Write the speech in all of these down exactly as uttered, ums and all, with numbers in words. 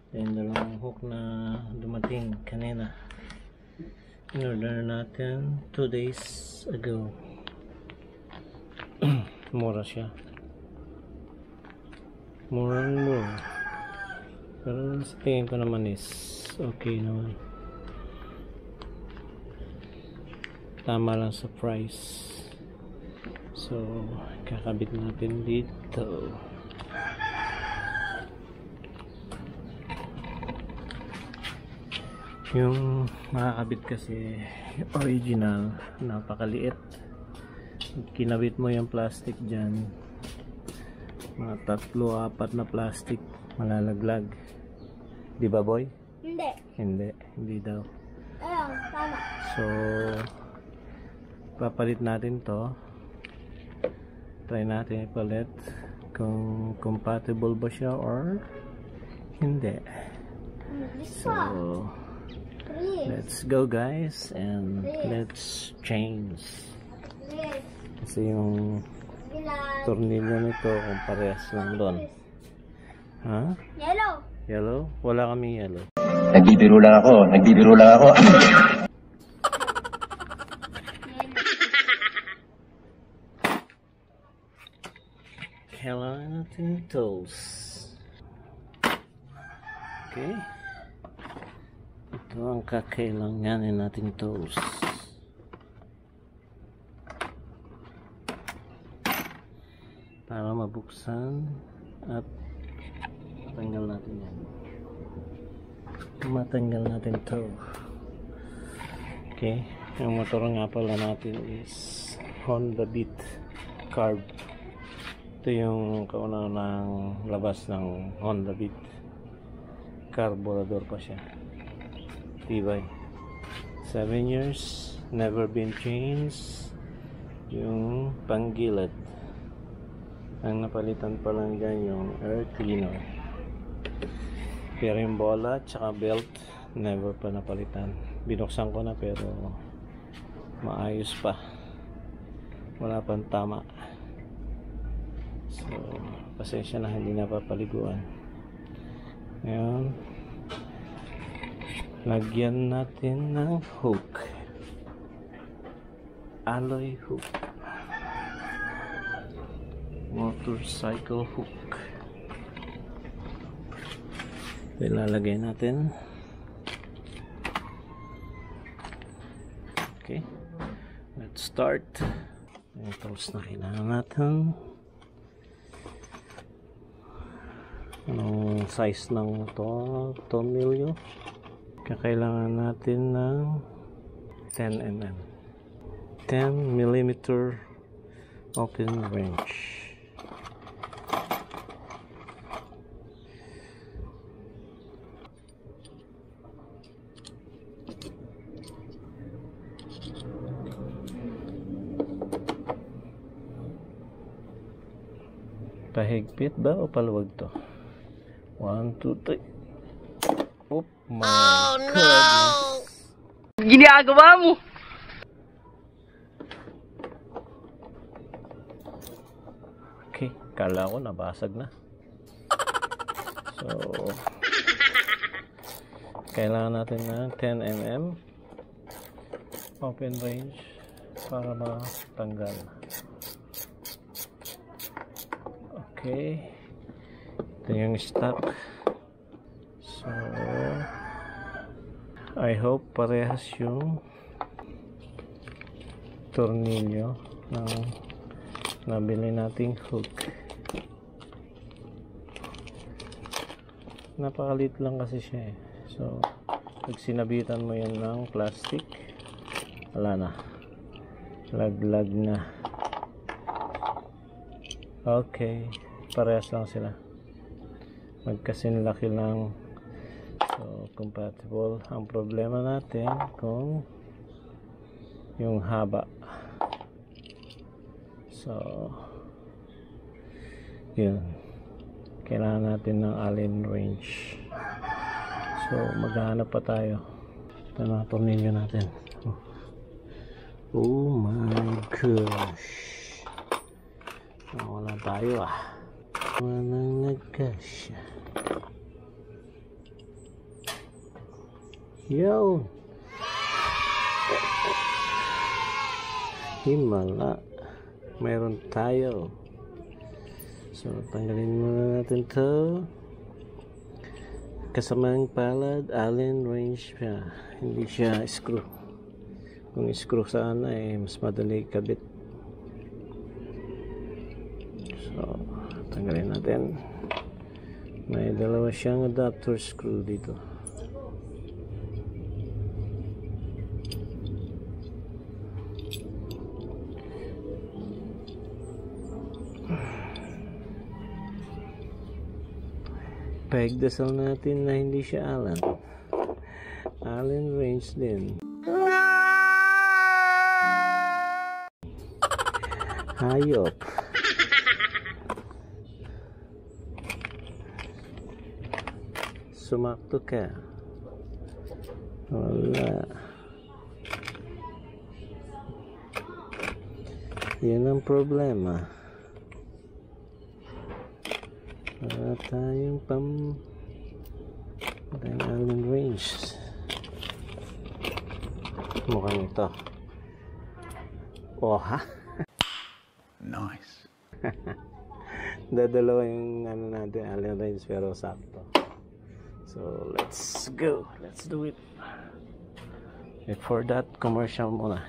yung dalawang hook na dumating kanina. In-order natin two days ago. Mura siya. Murang mura. Pero sa tingin ko naman is okay naman. Tama lang sa price. So, kakabit natin dito. Yung makakabit kasi original, napakaliit. Kinabit mo yung plastic dyan, mga tatlo, apat na plastic, malalaglag. Di ba, boy? Hindi. Hindi, hindi daw. Ayun, tama. So, papalit natin to. Try natin ipalit kung compatible ba siya or hindi. So, let's go guys and let's change. Kasi yung tornilyo nito kung parehas lang doon. Ha? Yellow. Yellow? Wala kaming yellow. Nagbibiro lang ako, nagbibiro lang ako. Kailangan natin tools. Okay. Ito ang kakailanganin natin tools. Para mabuksan at matanggal natin yan. Matanggal natin to. Okay. Yung motor nga pala natin is Honda Beat Carb. Ito yung kauna-unang labas ng Honda Beat. Carburetor pa siya. Tibay. seven years, never been changed. Yung panggilid. Ang napalitan pa lang dyan yung air cleaner. Pero yung bola at saka belt, never pa napalitan. Binuksan ko na pero maayos pa. Wala pang tama. So, pasensya na hindi napapaliguan. Ngayon, lagyan natin ng hook. Alloy hook. Motorcycle hook. Ilalagay natin. Okay. Let's start. Yung tools na kailangan natin. Anong size ng to tornilyo? Kakailangan natin ng ten millimeter. ten millimeter open wrench. Pahigpit ba o paluwag to? one, two, three. Oh my oh, goodness. No! Ginagawa mo! Okay, kala ko nabasag na. So, kailangan natin ng ten millimeter open range para matanggal. Okay, ito yung stock. So, I hope parehas yung tornilyo ng nabili nating hook. Napakalit lang kasi siya eh. So, pag sinabitan mo yan ng plastic, wala na. Laglag na. Okay. Parehas lang sila. Magkasinlaki lang. So, compatible. Ang problema natin kung yung haba. So, yun. Kailangan natin ng Allen wrench. So, maghahanap pa tayo. Ito na tornilyo natin. Oh, oh my gosh. Wala tayo ah. Walang nagkasya. Yo! Himala. Meron tayo. So, tanggalin muna natin to. Kasamang palad, Allen wrench siya. Hindi siya screw. Kung screw sana eh, mas madali kabit. So, tanggalin natin. May dalawa siyang adapter screw dito. Paigdasal natin na hindi siya Allen. Allen wrench din. Hayop. Sumakto ka. Wala. Yan ang problema. Wala tayong pam tayong Allen wrench. Mukhang ito. Oh ha? Nice. Dadalawa yung ano natin Allen wrench pero sakto. So let's go. Let's do it. Before that, commercial muna.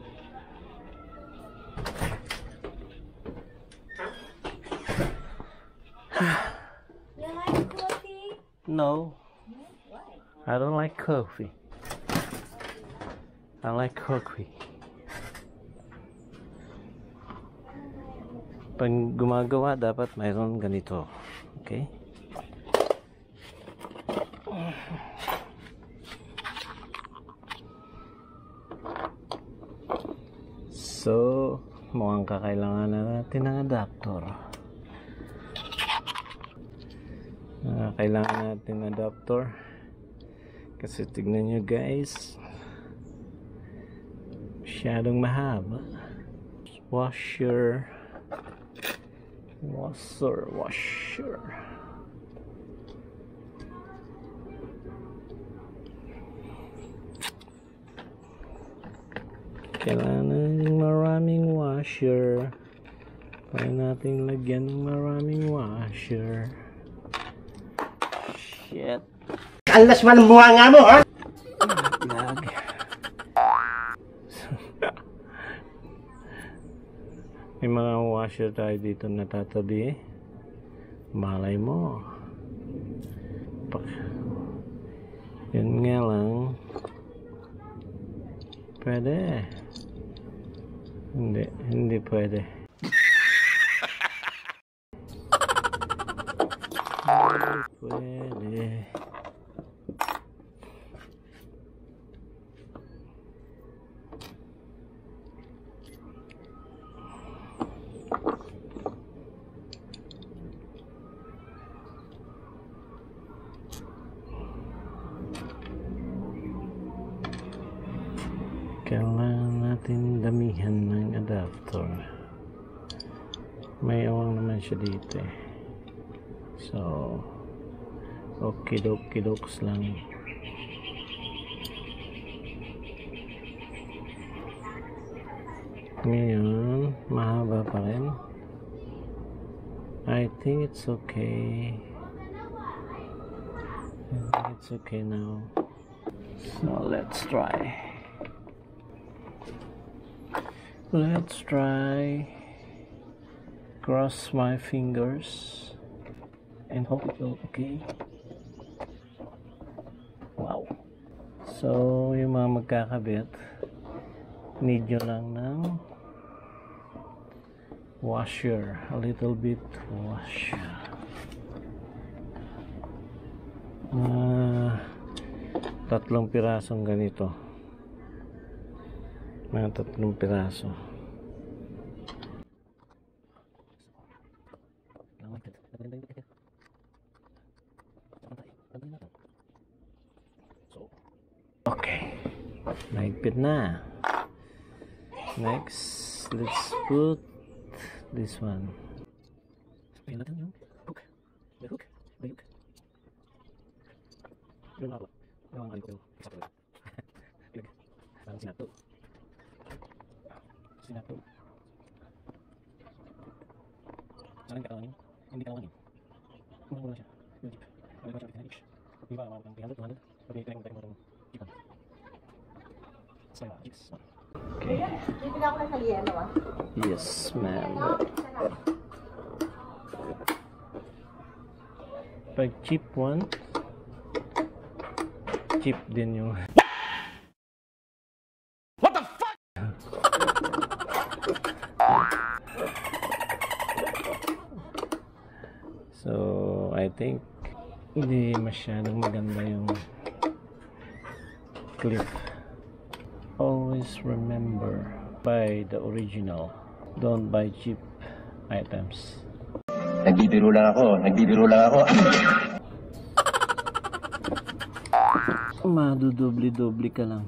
You like coffee? No, Why? I don't like coffee. I like coffee. Pag gumagawa, dapat mayroon ganito. Okay? So, mukhang kakailangan na natin ng adapter. Uh, kailangan natin ng adapter. Kasi tignan nyo guys, masyadong mahaba. Washer. Washer, washer. Kailangan ng maraming washer. Kaya natin lagyan ng maraming washer. Shit. Alas man ang buhanga mo, ha? Lag. May mga washer tayo dito natatabi. Malay mo. Pak. Yun nga lang. Pwede. Hindi, hindi pwede. Hindi pwede. Kailangan natin damihan ng adapter. May awang naman siya dito eh. So, okidok-kidoks lang. Ngayon, mahaba pa rin. I think it's okay. I think it's okay now. So, let's try. Let's try. Cross my fingers and hope it will okay. Wow. So, yung mga magkakabit, need nyo lang ng washer. A little bit washer. Uh, tatlong pirasong ganito. Mga tatlong piraso. Okay. Naigpit na. Next, let's put this one. Ayan natin yung hook. The hook. The hook. Yung awa. Ewan ko ito. Isa ko. Parang sinato. Sinato. Saan ka kawanin? Hindi ka kawanin. Kung wala siya. Yung jeep. Wala ba siya pinag-hitch? Di ba, mga three hundred, two hundred? Pag i-try mo tayo mo itong jeep. Sa'yo, jeeps. Okay. Bibili ako ng yelo ah. Yes, ma'am. Pag cheap one, cheap din yung... What the fuck? So, I think hindi masyadong maganda yung clip. Always remember, buy the original. Don't buy cheap items. Nagbibiro lang ako, nagbibiro lang ako. Madudubli-dubli ka lang.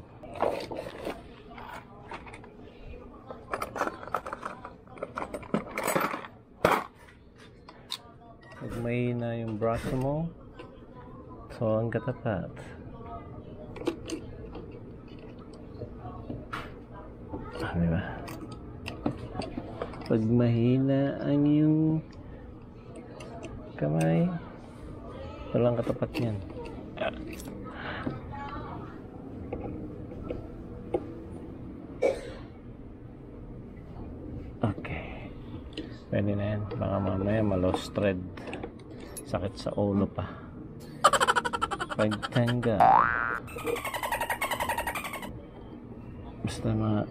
Pag mahina yung braso mo, so ang katapat. Ah, diba? Pag mahina ang yung kamay, walang katapat yan. Okay. Pwede na yan. Baka mamaya ma-lost thread. Sakit sa ulo pa. Pagtanggal. Basta mga...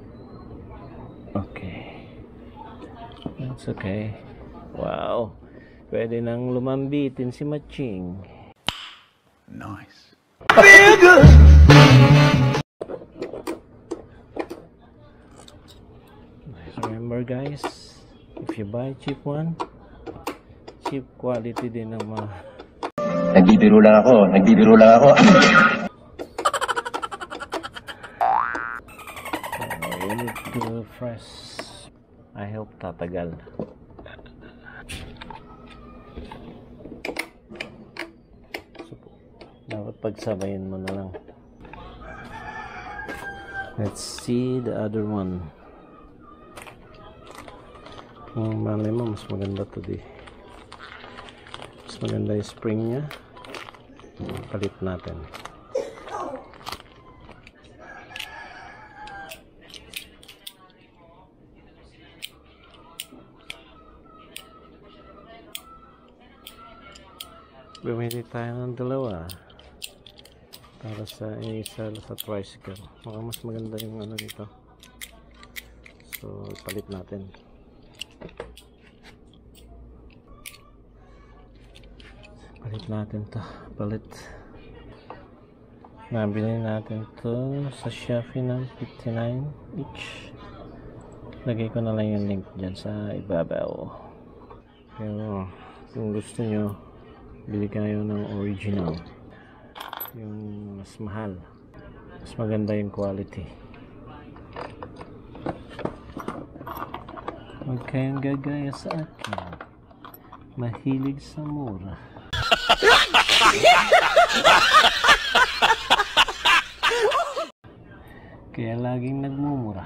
Okay. That's okay. Wow. Pwede nang lumambitin si Matching. Nice. Remember guys, if you buy cheap one, cheap quality din ang mga... Nagbibiro lang ako, nagbibiro lang ako. So, you need to fresh. I hope tatagal. So, dapat pagsabayin mo na lang. Let's see the other one. Kung malay mo, mas maganda to di. Mas maganda yung spring nya. Palit natin. Bumili tayo ng dalawa para sa isa sa tricycle. Baka mas maganda yung ano dito. So, palit natin. Palit natin to. Palit. Nabili natin to sa Shopee ng fifty-nine each. Lagay ko na lang yung link dyan sa ibabaw. Pero kung gusto nyo, bili kayo ng original. Yung mas mahal. Mas maganda yung quality. Huwag kayong gagaya sa akin. Mahilig sa mura. Kaya laging nagmumura.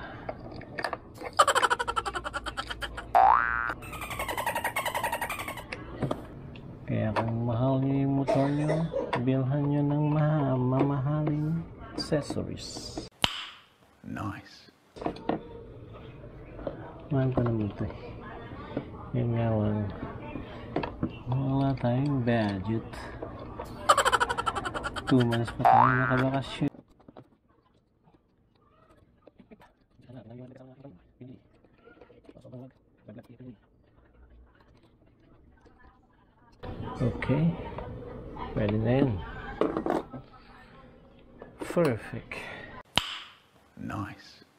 Kaya kung mahal nyo yung motor nyo, bilhan nyo ng maha mamahaling accessories. Nice. Mahal pa naman ito eh. Yun nga lang, wala tayong budget. Two months pa tayo nakabakasyon. Okay, pwede na yun. Perfect. Nice.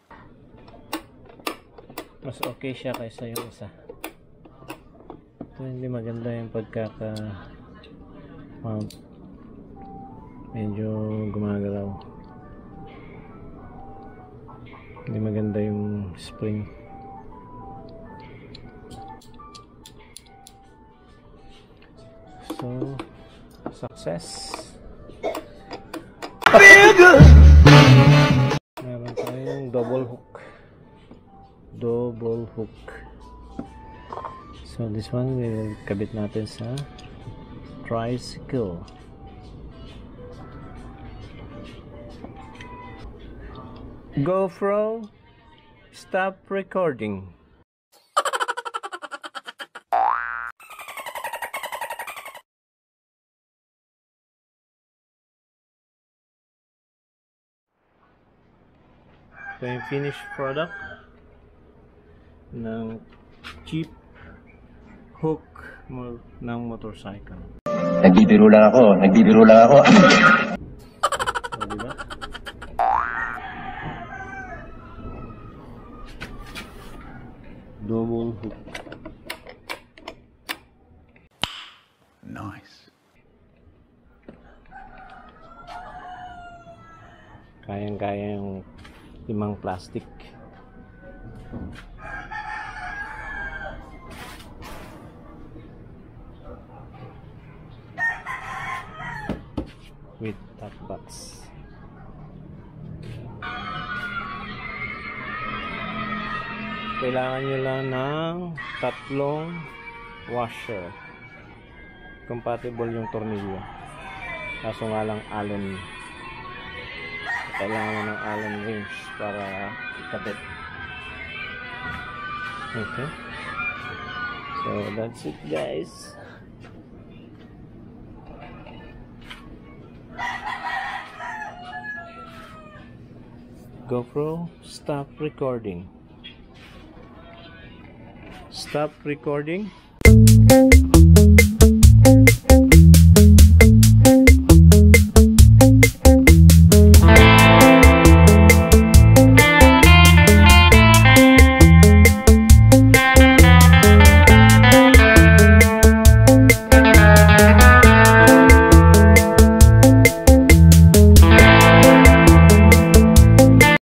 Mas okay siya kaysa yung isa. So, hindi maganda yung pagkaka mount. Medyo gumagalaw. Hindi maganda yung spring. So, success. Meron tayong double hook. Double hook. So this one will kabit natin sa tricycle. GoPro, stop recording. Ito yung finished product ng cheap hook mo ng motorcycle. Nagbibiro lang ako, nagbibiro lang ako. O, diba? Double hook. Nice. Kayang-kaya yung limang plastic. With top box. Kailangan nyo lang ng tatlong washer. Compatible yung tornilyo. Kaso nga lang Allen. Kailangan mo ng Allen wrench para ikabit. Okay. So that's it, guys. GoPro, stop recording. Stop recording.